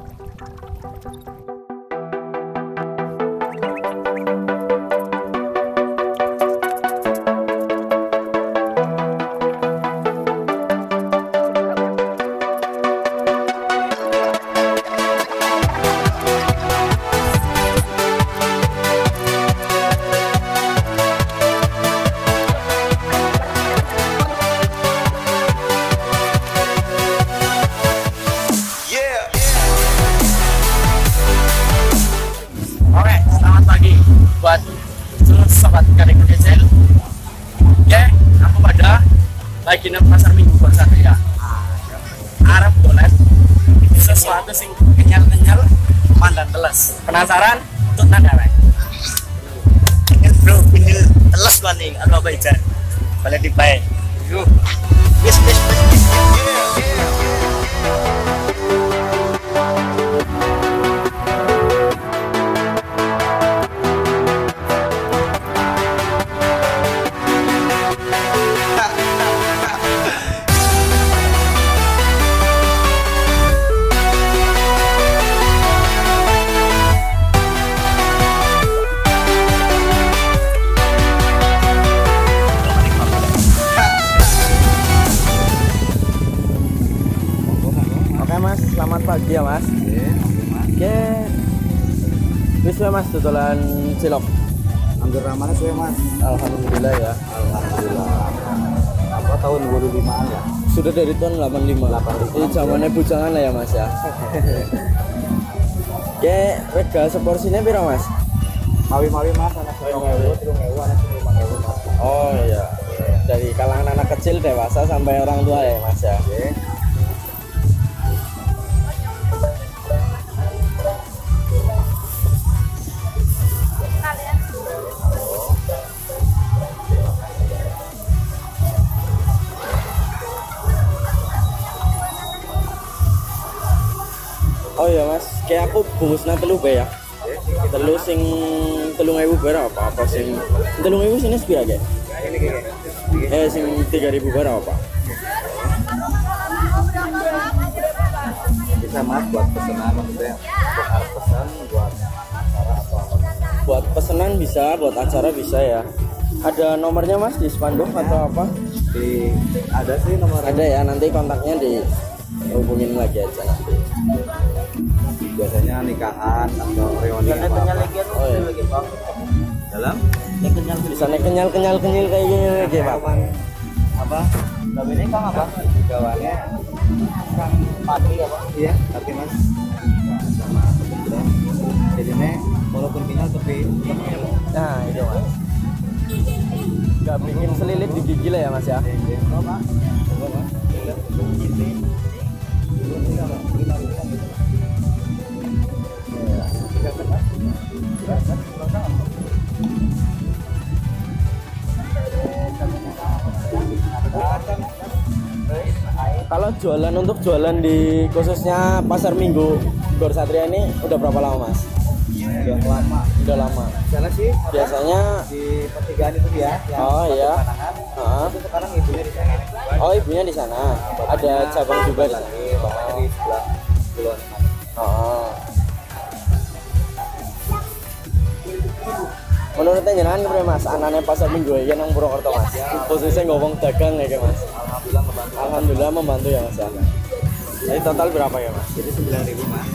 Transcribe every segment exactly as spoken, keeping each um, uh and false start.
Buat seluruh sobat K E N Y A L Mendanteng, ya, aku pada lagi nang pasar minggu buat Satria. Arab Nggolet, sesuatu sing kenyal-kenyal mandan teles. Penasaran? Tut nanda wae. Bro, ini teles kan nih, anu apa ijan? Boleh dibae. Yuk. Wis wis wis. Selamat pagi ya mas. Oke. Wis wae mas dodolan cilok. Hampir ramane suwe mas. Alhamdulillah ya. Alhamdulillah. Apa tahun dua ribu lima ya? Sudah dari tahun delapan puluh lima. Ini zamannya bujangan lah ya mas ya. Oke, rega seporsinya piro mas? Mawi-mawi mas, anak tiga ewu, tiga ewu, anak lima ewu mas. Oh iya. Dari kalangan anak kecil, dewasa sampai orang tua ya mas ya. Oke. Oh iya mas, kayak aku bungkusnya telu be ya. Telu sing telung ewu berapa apa apa sing telung ewu sini sepira ge? Eh sing tiga ribu berapa apa? Bisa mas buat pesanan maksudnya buat pesan buat acara apa? Buat pesanan bisa, buat acara bisa ya. Ada nomornya mas di spanduk atau apa? Di ada sih nomor. Ada ya, nanti kontaknya di hubungin lagi aja nanti. Biasanya nikahan atau reuni apa apa. Oh iya. Dalam? Bisa nek kenyal kenyal kenyal kayak gini lagi pak. Apa? Gawe ini kang apa? Gawane kang pati apa? Iya, pati mas. Sama kebetulan. Jadi nih walaupun kenyal tapi Nah itu mas. Gak bikin selilit di gigi lah ya mas ya. Oh mas. Oh mas. Kalau jualan untuk jualan di khususnya pasar minggu Gor Satria ini udah berapa lama mas? Udah lama. Udah lama. Sana sih Biasanya di pertigaan itu ya. Oh iya. Nah, itu sekarang ibunya di sana. Oh ibunya di sana. Ada cabang juga di sana. Bapaknya di sebelah Kulon. Oh. Menurutnya jenengan kepriye mas? Anane pasar minggu ya nang Purwokerto mas. Khususnya ngomong dagang ya mas. Alhamdulillah membantu. Alhamdulillah membantu ya mas ya. Jadi total berapa ya mas? Jadi sembilan ribu mas.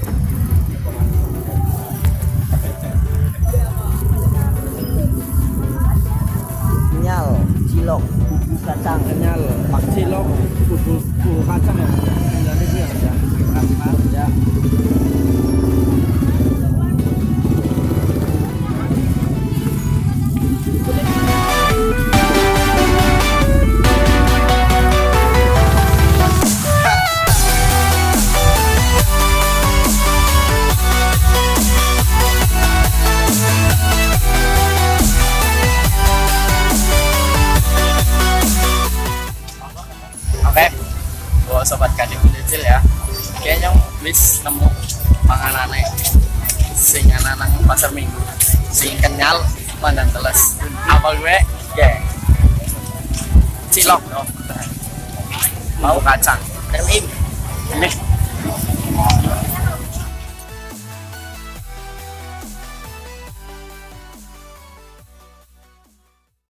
Kenyal, cilok, bubuk kacang, Kenyal, pak cilok, bubuk bubuk kacang ya mas. sembilan ribu ya mas ya. Terima kasih mas ya. Oke, buat sobat K E N Y A L Mendanteng ya, kayaknya wis nemu panganane sing ana nang pasar minggu, sing kenyal mandan teles. Apa gue? Ya, cilok, no. Mau kacang, ini, ini.